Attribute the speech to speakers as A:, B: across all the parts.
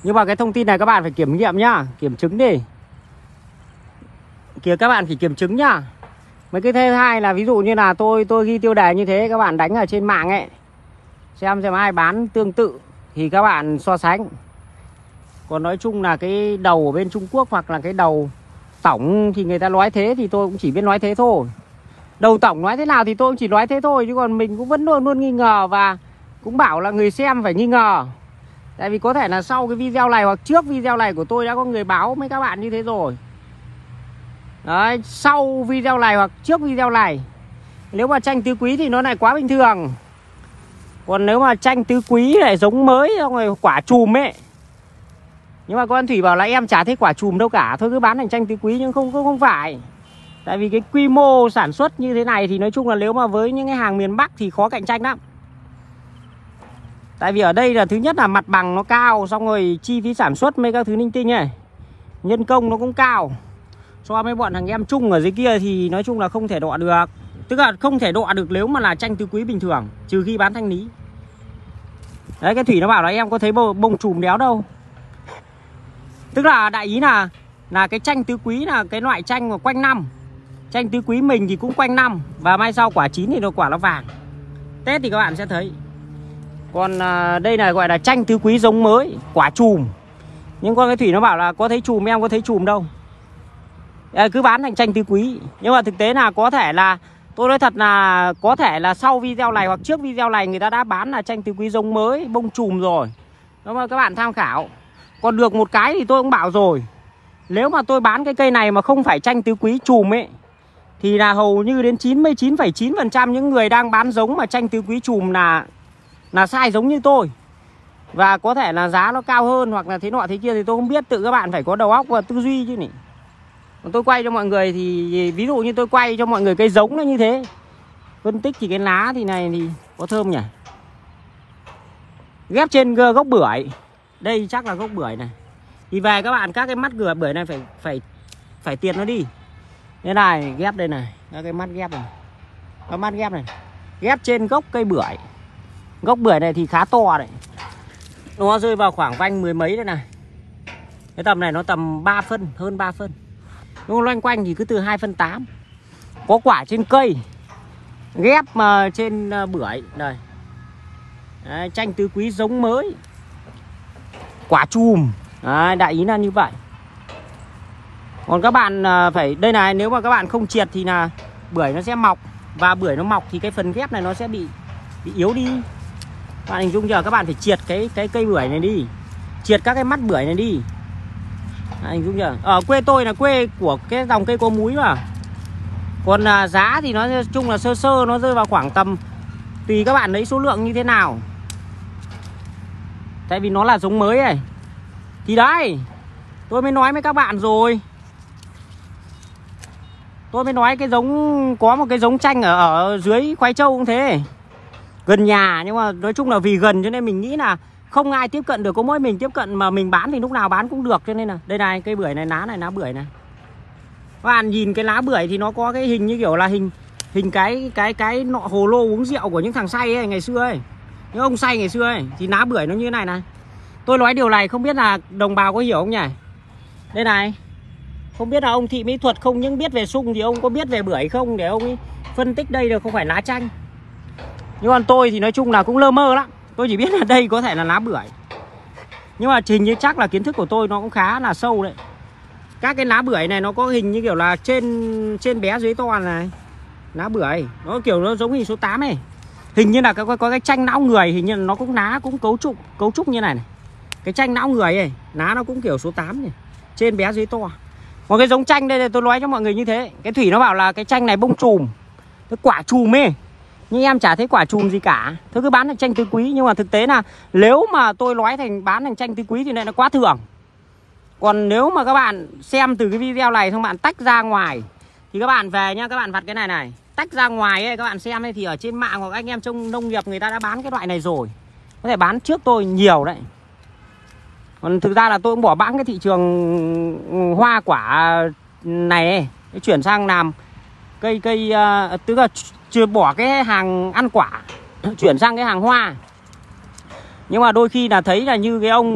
A: Nhưng mà cái thông tin này các bạn phải kiểm nghiệm nhá, kiểm chứng đi. Kìa các bạn phải kiểm chứng nhá. Mấy cái thứ hai là ví dụ như là tôi ghi tiêu đề như thế, các bạn đánh ở trên mạng ấy, xem ai bán tương tự thì các bạn so sánh. Còn nói chung là cái đầu ở bên Trung Quốc hoặc là cái đầu tổng thì người ta nói thế thì tôi cũng chỉ biết nói thế thôi. Đầu tổng nói thế nào thì tôi cũng chỉ nói thế thôi, chứ còn mình cũng vẫn luôn nghi ngờ, và cũng bảo là người xem phải nghi ngờ. Tại vì có thể là sau cái video này hoặc trước video này của tôi đã có người báo với các bạn như thế rồi. Đấy, sau video này hoặc trước video này, nếu mà tranh tứ quý thì nó lại quá bình thường. Còn nếu mà tranh tứ quý lại giống mới xong rồi quả chùm ấy. Nhưng mà con Thủy bảo là em chả thấy quả chùm đâu cả, thôi cứ bán thành tranh tứ quý, nhưng không phải. Tại vì cái quy mô sản xuất như thế này thì nói chung là nếu mà với những cái hàng miền Bắc thì khó cạnh tranh lắm. Tại vì ở đây là thứ nhất là mặt bằng nó cao, xong rồi chi phí sản xuất mấy các thứ linh tinh này, nhân công nó cũng cao. So với bọn thằng em Trung ở dưới kia thì nói chung là không thể đọ được. Tức là không thể đọ được nếu mà là tranh tứ quý bình thường, trừ khi bán thanh lý. Đấy, cái Thủy nó bảo là em có thấy bông chùm đéo đâu. Tức là đại ý là cái tranh tứ quý là cái loại tranh mà quanh năm. Tranh tứ quý mình thì cũng quanh năm, và mai sau quả chín thì nó quả nó vàng. Tết thì các bạn sẽ thấy. Còn đây là gọi là tranh tứ quý giống mới, quả chùm. Nhưng con cái Thủy nó bảo là có thấy chùm, em có thấy chùm đâu. Cứ bán thành tranh tứ quý. Nhưng mà thực tế là có thể là, tôi nói thật là có thể là sau video này hoặc trước video này người ta đã bán là tranh tứ quý giống mới, bông chùm rồi. Đó mà các bạn tham khảo. Còn được một cái thì tôi cũng bảo rồi, nếu mà tôi bán cái cây này mà không phải tranh tứ quý chùm ấy, thì là hầu như đến 99,9% những người đang bán giống mà tranh tứ quý chùm là sai giống như tôi. Và có thể là giá nó cao hơn hoặc là thế nọ thế kia thì tôi không biết, tự các bạn phải có đầu óc và tư duy chứ nhỉ. Còn tôi quay cho mọi người thì ví dụ như tôi quay cho mọi người cây giống nó như thế, phân tích thì cái lá thì này thì có thơm nhỉ. Ghép trên gốc bưởi. Đây chắc là gốc bưởi này. Thì về các bạn, các cái mắt bưởi này phải tiệt nó đi. Thế này, ghép đây này, các cái mắt ghép này. Các mắt ghép này. Ghép trên gốc cây bưởi. Gốc bưởi này thì khá to đấy. Nó rơi vào khoảng vanh 10 mấy đây này. Cái tầm này nó tầm 3 phân, hơn 3 phân. Nó loanh quanh thì cứ từ 2 phân 8. Có quả trên cây. Ghép mà trên bưởi đây. Đấy, tranh tứ quý giống mới. Quả chùm. Đấy, đại ý là như vậy. Còn các bạn phải, đây này, nếu mà các bạn không triệt thì là bưởi nó sẽ mọc. Và bưởi nó mọc thì cái phần ghép này nó sẽ bị yếu đi. Các bạn hình dung giờ các bạn phải triệt cái cây bưởi này đi. Triệt các cái mắt bưởi này đi. Hình dung chưa? Ở quê tôi là quê của cái dòng cây có múi mà. Còn giá thì nó chung là sơ nó rơi vào khoảng tầm, tùy các bạn lấy số lượng như thế nào. Tại vì nó là giống mới này. Thì đấy, tôi mới nói với các bạn rồi. Tôi mới nói cái giống, có một cái giống chanh ở dưới Khoái Châu cũng thế. Gần nhà, nhưng mà nói chung là vì gần cho nên mình nghĩ là không ai tiếp cận được, có mỗi mình tiếp cận, mà mình bán thì lúc nào bán cũng được. Cho nên là đây này, cây bưởi này, lá bưởi này. Các bạn nhìn cái lá bưởi thì nó có cái hình như kiểu là hình cái nọ hồ lô uống rượu của những thằng say ấy, ngày xưa ấy. Những ông say ngày xưa ấy, thì lá bưởi nó như thế này này. Tôi nói điều này không biết là đồng bào có hiểu không nhỉ? Đây này. Không biết là ông thị mỹ thuật không những biết về sung thì ông có biết về bưởi không, để ông ấy phân tích đây là không phải lá chanh. Nhưng còn tôi thì nói chung là cũng lơ mơ lắm. Tôi chỉ biết là đây có thể là lá bưởi. Nhưng mà trình như chắc là kiến thức của tôi nó cũng khá là sâu đấy. Các cái lá bưởi này nó có hình như kiểu là trên bé dưới to này. Lá bưởi nó kiểu nó giống hình số 8 này. Hình như là có cái chanh não người, hình như là nó cũng lá cũng cấu trúc như này này. Cái chanh não người ấy, lá nó cũng kiểu số 8 này. Trên bé dưới to. Còn cái giống chanh đây là tôi nói cho mọi người như thế. Cái Thủy nó bảo là cái chanh này bông chùm, cái quả chùm ấy. Nhưng em chả thấy quả chùm gì cả. Thôi cứ bán thành tranh tứ quý. Nhưng mà thực tế là nếu mà tôi nói bán thành tranh tứ quý thì lại là quá thường. Còn nếu mà các bạn xem từ cái video này xong bạn tách ra ngoài thì các bạn về nhá, các bạn vặt cái này này, tách ra ngoài ấy, các bạn xem ấy, thì ở trên mạng hoặc anh em trong nông nghiệp người ta đã bán cái loại này rồi. Có thể bán trước tôi nhiều đấy. Còn thực ra là tôi cũng bỏ bẵng cái thị trường hoa quả này ấy, chuyển sang làm cây tức là chưa bỏ cái hàng ăn quả, chuyển sang cái hàng hoa. Nhưng mà đôi khi là thấy là như cái ông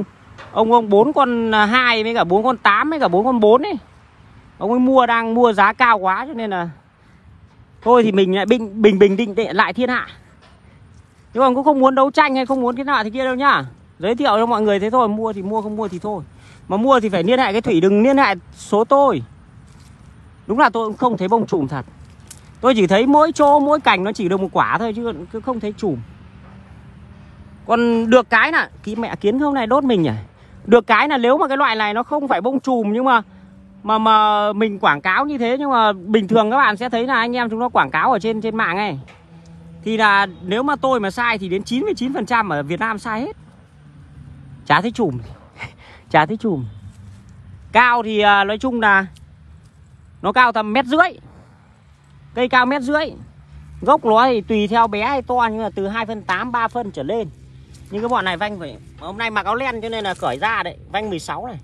A: Ông 4 con 2 với cả 4 con 8 với cả 4 con 4 ấy. Ông ấy đang mua giá cao quá cho nên là thôi thì mình lại bình định lại thiên hạ. Nhưng mà cũng không muốn đấu tranh hay không muốn cái nọ thì kia đâu nhá. Giới thiệu cho mọi người thế thôi, mua thì mua, không mua thì thôi. Mà mua thì phải liên hệ cái Thủy, đừng liên hệ số tôi. Đúng là tôi cũng không thấy bông chùm thật. Tôi chỉ thấy mỗi chỗ, mỗi cành nó chỉ được một quả thôi chứ không thấy chùm. Còn được cái là cái mẹ kiến không này đốt mình nhỉ. Được cái là nếu mà cái loại này nó không phải bông chùm nhưng mà mình quảng cáo như thế, nhưng mà bình thường các bạn sẽ thấy là anh em chúng nó quảng cáo ở trên mạng ấy. Thì là nếu mà tôi mà sai thì đến 99% ở Việt Nam sai hết. Chả thấy chùm. Chả thấy chùm. Cao thì nói chung là nó cao tầm 1,5 mét. Cây cao 1,5 mét. Gốc nó thì tùy theo bé hay to, nhưng mà từ 2/8, 3 phân trở lên. Nhưng cái bọn này vanh phải, hôm nay mặc áo len cho nên là cởi ra đấy, vanh 16 này.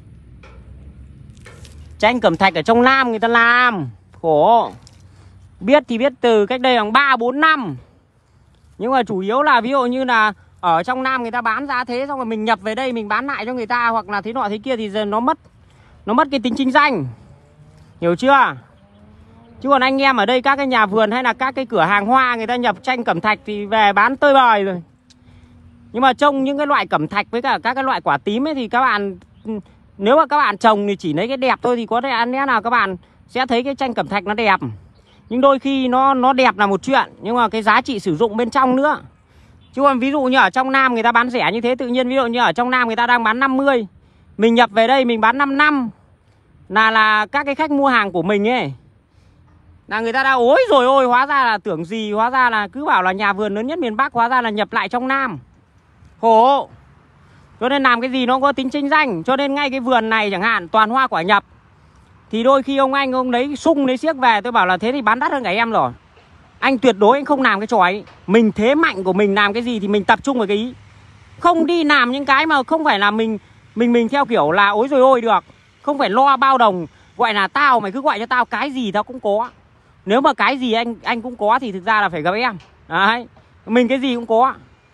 A: Chanh cẩm thạch ở trong Nam người ta làm khổ. Biết thì biết từ cách đây khoảng 3-4 năm. Nhưng mà chủ yếu là ví dụ như là ở trong Nam người ta bán giá thế, xong rồi mình nhập về đây mình bán lại cho người ta, hoặc là thế nọ thế kia thì giờ nó mất cái tính chính danh. Hiểu chưa? Chứ còn anh em ở đây các cái nhà vườn hay là các cái cửa hàng hoa người ta nhập chanh cẩm thạch thì về bán tơi bời rồi. Nhưng mà trông những cái loại cẩm thạch với cả các cái loại quả tím ấy thì các bạn, nếu mà các bạn trồng thì chỉ lấy cái đẹp thôi thì có thể ăn lẽ nào các bạn sẽ thấy cái chanh cẩm thạch nó đẹp. Nhưng đôi khi nó đẹp là một chuyện, nhưng mà cái giá trị sử dụng bên trong nữa. Chứ còn ví dụ như ở trong Nam người ta bán rẻ như thế, tự nhiên ví dụ như ở trong Nam người ta đang bán 50, mình nhập về đây mình bán 55, là các cái khách mua hàng của mình ấy, là người ta đã ối rồi ôi, hóa ra là tưởng gì, hóa ra là cứ bảo là nhà vườn lớn nhất miền Bắc, hóa ra là nhập lại trong Nam. Khổ. Cho nên làm cái gì nó có tính chính danh. Cho nên ngay cái vườn này chẳng hạn, toàn hoa quả nhập, thì đôi khi ông lấy sung lấy xiếc về, tôi bảo là thế thì bán đắt hơn cả em rồi. Anh tuyệt đối anh không làm cái trò ấy. Mình thế mạnh của mình làm cái gì thì mình tập trung vào cái ý. Không đi làm những cái mà không phải là mình theo kiểu là ối rồi ôi được. Không phải lo bao đồng, gọi là tao mày cứ gọi cho tao cái gì tao cũng có. Nếu mà cái gì anh cũng có thì thực ra là phải gặp em. Đấy, mình cái gì cũng có.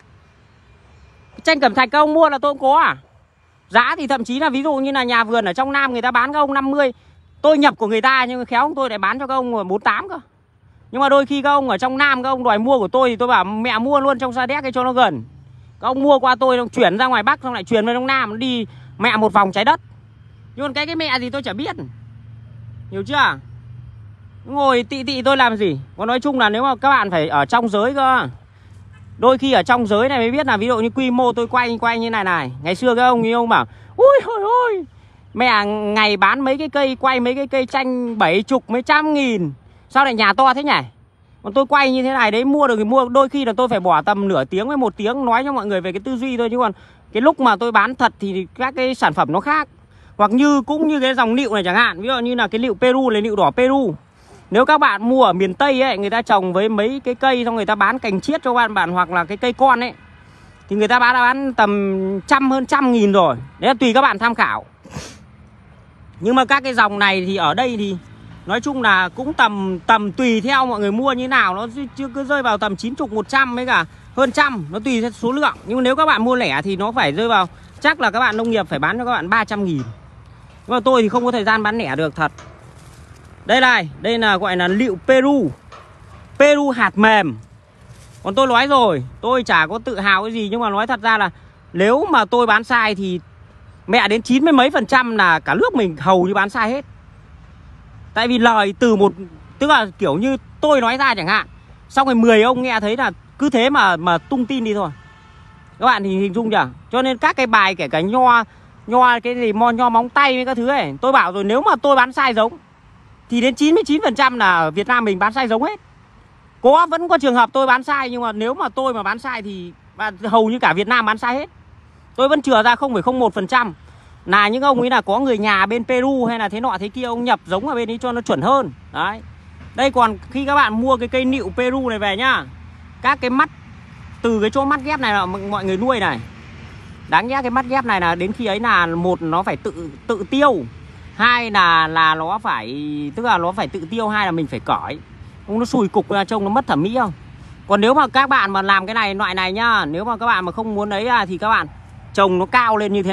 A: Chanh cẩm thạch các ông mua là tôi cũng có à. Giá thì thậm chí là ví dụ như là nhà vườn ở trong Nam người ta bán các ông 50, tôi nhập của người ta nhưng khéo tôi lại bán cho các ông 48 cơ. Nhưng mà đôi khi các ông ở trong Nam các ông đòi mua của tôi thì tôi bảo mẹ mua luôn trong Sa Đéc cho nó gần. Các ông mua qua tôi chuyển ra ngoài Bắc xong lại chuyển về trong Nam, đi mẹ một vòng trái đất. Nhưng còn cái mẹ gì tôi chả biết. Hiểu chưa? Ngồi tị tôi làm gì. Còn nói chung là nếu mà các bạn phải ở trong giới cơ. Đôi khi ở trong giới này mới biết là ví dụ như quy mô tôi quay như này. Ngày xưa các ông bảo ui ôi mẹ ngày bán mấy cái cây, quay mấy cái cây chanh 70 mấy trăm nghìn, sao lại nhà to thế nhỉ? Còn tôi quay như thế này đấy, mua được thì mua, đôi khi là tôi phải bỏ tầm nửa tiếng với 1 tiếng nói cho mọi người về cái tư duy thôi. Chứ còn cái lúc mà tôi bán thật thì các cái sản phẩm nó khác. Hoặc cũng như cái dòng nịu này chẳng hạn, ví dụ như là cái nịu Peru là nịu đỏ Peru. Nếu các bạn mua ở miền Tây ấy, người ta trồng với mấy cái cây xong người ta bán cành chiết cho bạn hoặc là cái cây con ấy, thì người ta bán tầm hơn 100.000 rồi. Đấy là tùy các bạn tham khảo. Nhưng mà các cái dòng này thì ở đây thì nói chung là cũng tầm tùy theo mọi người mua như nào, nó chưa cứ rơi vào tầm 90, 100 với cả hơn 100, nó tùy theo số lượng. Nhưng nếu các bạn mua lẻ thì nó phải rơi vào, chắc là các bạn nông nghiệp phải bán cho các bạn 300.000. Nhưng mà tôi thì không có thời gian bán lẻ được thật. Đây này, đây là gọi là nịu Peru hạt mềm. Còn tôi nói rồi, tôi chả có tự hào cái gì, nhưng mà nói thật ra là nếu mà tôi bán sai thì mẹ đến 90 mấy % là cả nước mình hầu như bán sai hết. Tại vì lời từ một, tức là kiểu như tôi nói ra chẳng hạn, xong rồi 10 ông nghe thấy là cứ thế mà tung tin đi thôi. Các bạn thì hình dung chưa? Cho nên các cái bài kể cả nho cái gì nho móng tay với các thứ ấy, tôi bảo rồi, nếu mà tôi bán sai giống thì đến 99% là ở Việt Nam mình bán sai giống hết. Vẫn có trường hợp tôi bán sai, nhưng mà nếu mà tôi mà bán sai thì hầu như cả Việt Nam bán sai hết. Tôi vẫn chừa ra 0,01% là những ông ấy là có người nhà bên Peru hay là thế nọ thế kia, ông nhập giống ở bên ấy cho nó chuẩn hơn. Đấy. Đây, còn khi các bạn mua cái cây nịu Peru này về nhá, các cái mắt, từ cái chỗ mắt ghép này là mọi người nuôi này, đáng nhẽ cái mắt ghép này là đến khi ấy là một nó phải tự tiêu, hai là nó phải, tức là nó phải tự tiêu, hai là mình phải cởi. Không nó sùi cục ra trông nó mất thẩm mỹ không. Còn nếu mà các bạn mà làm cái này loại này nhá, nếu mà các bạn mà không muốn ấy thì các bạn trồng nó cao lên như thế này này,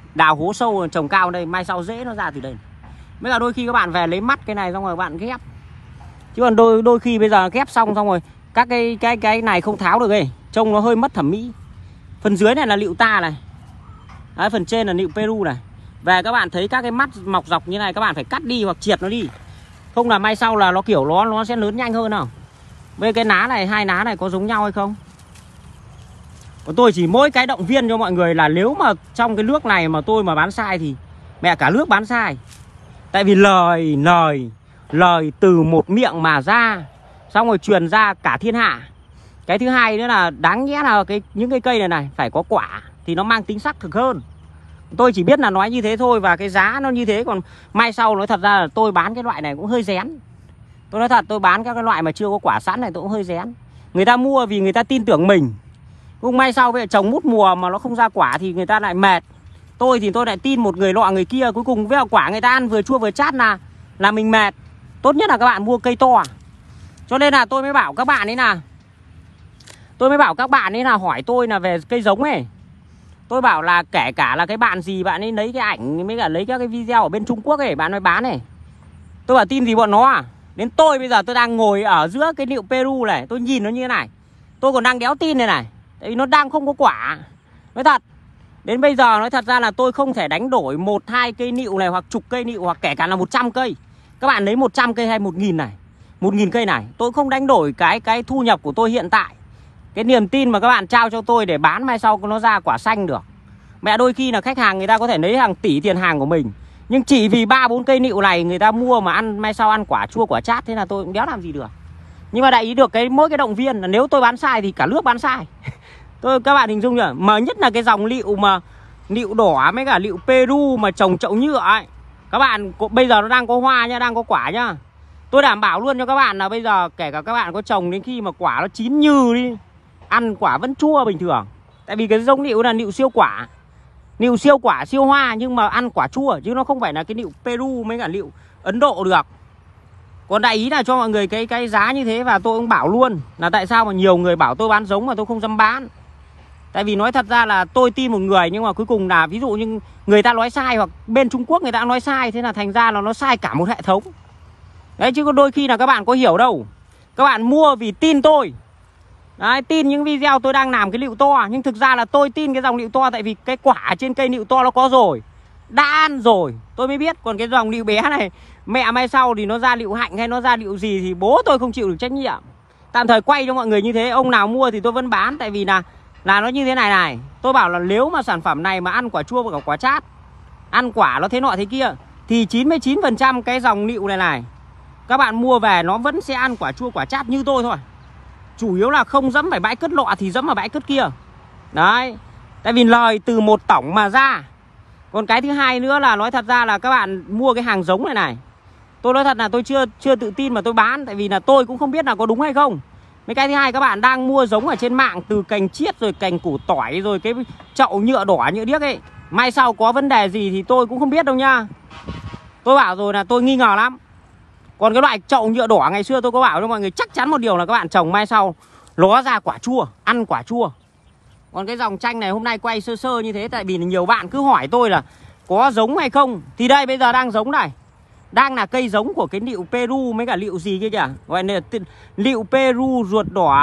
A: đào hố sâu trồng cao đây, mai sau rễ nó ra từ đây. Bây giờ đôi khi các bạn về lấy mắt cái này xong rồi bạn ghép. Chứ còn đôi khi bây giờ ghép xong rồi các cái này không tháo được ấy, trông nó hơi mất thẩm mỹ. Phần dưới này là nịu ta này. Đấy, phần trên là nịu Peru này. Về các bạn thấy các cái mắt mọc dọc như này các bạn phải cắt đi hoặc triệt nó đi. Không là mai sau là nó kiểu nó sẽ lớn nhanh hơn nào. Với cái ná này, hai ná này có giống nhau hay không? Còn tôi chỉ mỗi cái động viên cho mọi người là nếu mà trong cái nước này mà tôi mà bán sai thì mẹ cả nước bán sai. Tại vì lời từ một miệng mà ra, xong rồi truyền ra cả thiên hạ. Cái thứ hai nữa là đáng nhẽ là những cái cây này này phải có quả thì nó mang tính xác thực hơn. Tôi chỉ biết là nói như thế thôi và cái giá nó như thế. Còn mai sau nói thật ra là tôi bán cái loại này cũng hơi rén. Tôi nói thật, tôi bán các cái loại mà chưa có quả sẵn này tôi cũng hơi rén. Người ta mua vì người ta tin tưởng mình. Cũng mai sau bây giờ trồng mút mùa mà nó không ra quả thì người ta lại mệt. Tôi thì tôi lại tin một người nọ người kia, cuối cùng với quả người ta ăn vừa chua vừa chát là mình mệt. Tốt nhất là các bạn mua cây to. Cho nên là tôi mới bảo các bạn ấy là hỏi tôi là về cây giống ấy. Tôi bảo là kể cả là cái bạn gì bạn ấy lấy cái ảnh mới cả lấy các cái video ở bên Trung Quốc ấy bạn ấy bán này. Tôi bảo tin gì bọn nó à? Đến tôi bây giờ tôi đang ngồi ở giữa cái nịu Peru này, tôi nhìn nó như thế này. Tôi còn đang đéo tin này này. Tại vì nó đang không có quả. Nói thật, đến bây giờ nói thật ra là tôi không thể đánh đổi 1-2 cây nịu này hoặc chục cây nịu hoặc kể cả là 100 cây. Các bạn lấy 100 cây hay 1.000 này, 1.000 cây này, tôi không đánh đổi cái thu nhập của tôi hiện tại. Cái niềm tin mà các bạn trao cho tôi để bán mai sau nó ra quả xanh được. Mẹ đôi khi là khách hàng người ta có thể lấy hàng tỷ tiền hàng của mình, nhưng chỉ vì 3-4 cây nịu này người ta mua mà ăn mai sau ăn quả chua quả chát, thế là tôi cũng đéo làm gì được. Nhưng mà đại ý được mỗi cái động viên là nếu tôi bán sai thì cả nước bán sai. Các bạn hình dung nhỉ? Mà nhất là cái dòng nịu mà nịu đỏ với cả nịu Peru mà trồng chậu nhựa ấy. Các bạn bây giờ nó đang có hoa nhá, đang có quả nhá. Tôi đảm bảo luôn cho các bạn là bây giờ kể cả các bạn có trồng đến khi mà quả nó chín nhừ đi, ăn quả vẫn chua bình thường. Tại vì cái giống nịu là nịu siêu quả. Nịu siêu quả siêu hoa nhưng mà ăn quả chua, chứ nó không phải là cái nịu Peru với cả nịu Ấn Độ được. Còn đại ý là cho mọi người cái giá như thế. Và tôi cũng bảo luôn là tại sao mà nhiều người bảo tôi bán giống mà tôi không dám bán. Tại vì nói thật ra là tôi tin một người nhưng mà cuối cùng là ví dụ như người ta nói sai hoặc bên Trung Quốc người ta nói sai, thế là thành ra là nó sai cả một hệ thống. Đấy, chứ có đôi khi là các bạn có hiểu đâu. Các bạn mua vì tin tôi. Đấy, tin những video tôi đang làm cái nịu to. Nhưng thực ra là tôi tin cái dòng nịu to tại vì cái quả trên cây nịu to nó có rồi, đã ăn rồi tôi mới biết. Còn cái dòng nịu bé này mẹ mai sau thì nó ra nịu hạnh hay nó ra nịu gì thì bố tôi không chịu được trách nhiệm. Tạm thời quay cho mọi người như thế. Ông nào mua thì tôi vẫn bán. Tại vì là nó như thế này này. Tôi bảo là nếu mà sản phẩm này mà ăn quả chua và cả quả chát, ăn quả nó thế nọ thế kia, thì 99% cái dòng nịu này này các bạn mua về nó vẫn sẽ ăn quả chua quả chát như tôi thôi. Chủ yếu là không dẫm phải bãi cất lọ thì dẫm vào bãi cất kia. Đấy. Tại vì lời từ một tổng mà ra. Còn cái thứ hai nữa là nói thật ra là các bạn mua cái hàng giống này này, tôi nói thật là tôi chưa tự tin mà tôi bán. Tại vì là tôi cũng không biết là có đúng hay không. Mấy cái thứ hai các bạn đang mua giống ở trên mạng, từ cành chiết rồi cành củ tỏi rồi cái chậu nhựa đỏ nhựa điếc ấy, mai sau có vấn đề gì thì tôi cũng không biết đâu nha. Tôi bảo rồi là tôi nghi ngờ lắm. Còn cái loại chậu nhựa đỏ ngày xưa tôi có bảo cho mọi người chắc chắn một điều là các bạn trồng mai sau nó ra quả chua, ăn quả chua. Còn cái dòng chanh này hôm nay quay sơ sơ như thế tại vì nhiều bạn cứ hỏi tôi là có giống hay không. Thì đây bây giờ đang giống này. Đang là cây giống của cái nịu Peru với cả nịu gì kia kìa. Gọi là nịu Peru ruột đỏ,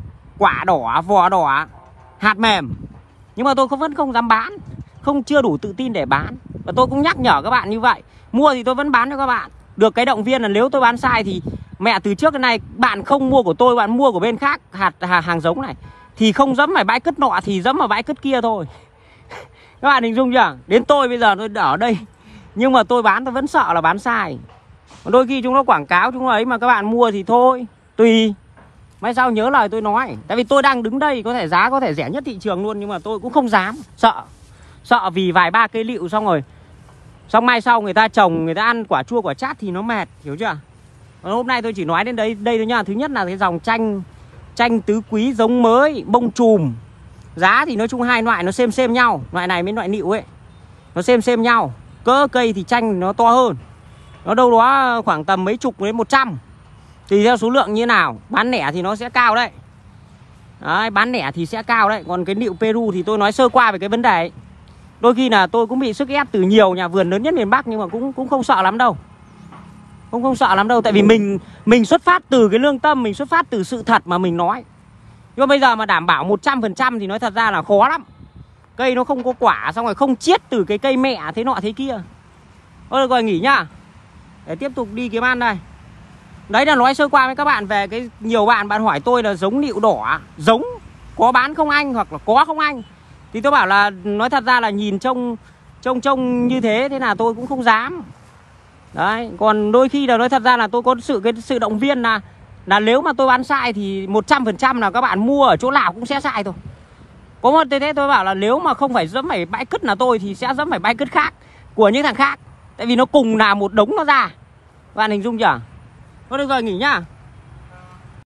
A: quả đỏ, vỏ đỏ, hạt mềm. Nhưng mà tôi vẫn không dám bán, chưa đủ tự tin để bán. Và tôi cũng nhắc nhở các bạn như vậy. Mua thì tôi vẫn bán cho các bạn. Được cái động viên là nếu tôi bán sai thì mẹ từ trước đến nay bạn không mua của tôi, bạn mua của bên khác hàng giống này thì không dẫm phải bãi cất nọ thì dẫm vào bãi cất kia thôi. Các bạn hình dung chưa? Đến tôi bây giờ tôi ở đây nhưng mà tôi bán tôi vẫn sợ là bán sai. Đôi khi chúng nó quảng cáo chúng nó ấy mà các bạn mua thì thôi, tùy. Mai sau nhớ lời tôi nói. Tại vì tôi đang đứng đây, có thể giá có thể rẻ nhất thị trường luôn, nhưng mà tôi cũng không dám. Sợ vì vài ba cây nịu xong rồi, xong mai sau người ta trồng, người ta ăn quả chua quả chát thì nó mệt, hiểu chưa? Còn hôm nay tôi chỉ nói đến đây thôi nha. Thứ nhất là cái dòng chanh tứ quý giống mới, bông chùm. Giá thì nói chung hai loại nó xem nhau. Loại này với loại nịu ấy nó xem nhau. Cỡ cây thì chanh nó to hơn. Nó đâu đó khoảng tầm mấy chục đến 100. Tùy theo số lượng như nào. Bán lẻ thì nó sẽ cao đấy. Đấy, bán lẻ thì sẽ cao đấy. Còn cái nịu Peru thì tôi nói sơ qua về cái vấn đề ấy. Đôi khi là tôi cũng bị sức ép từ nhiều nhà vườn lớn nhất miền Bắc, nhưng mà cũng không sợ lắm đâu. Không sợ lắm đâu, tại vì mình xuất phát từ cái lương tâm, mình xuất phát từ sự thật mà mình nói. Nhưng mà bây giờ mà đảm bảo 100% thì nói thật ra là khó lắm. Cây nó không có quả, xong rồi không chiết từ cái cây mẹ thế nọ thế kia. Thôi được rồi, nghỉ nhá. Để tiếp tục đi kiếm ăn đây. Đấy là nói sơ qua với các bạn về cái nhiều bạn hỏi tôi là giống nịu đỏ, giống có bán không anh, hoặc là có không anh. Thì tôi bảo là nói thật ra là nhìn trông như thế là tôi cũng không dám. Đấy, còn đôi khi là nói thật ra là tôi có cái sự động viên là nếu mà tôi bán sai thì 100% là các bạn mua ở chỗ nào cũng sẽ sai thôi. Có một thế tôi bảo là nếu mà không phải dẫm phải bãi cứt là tôi thì sẽ dẫm phải bãi cứt khác của những thằng khác. Tại vì nó cùng là một đống nó ra. Bạn hình dung chưa? Thôi được rồi, nghỉ nhá.